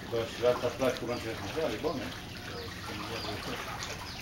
Dois gatos atrás com o lanche essencial, e bom, né?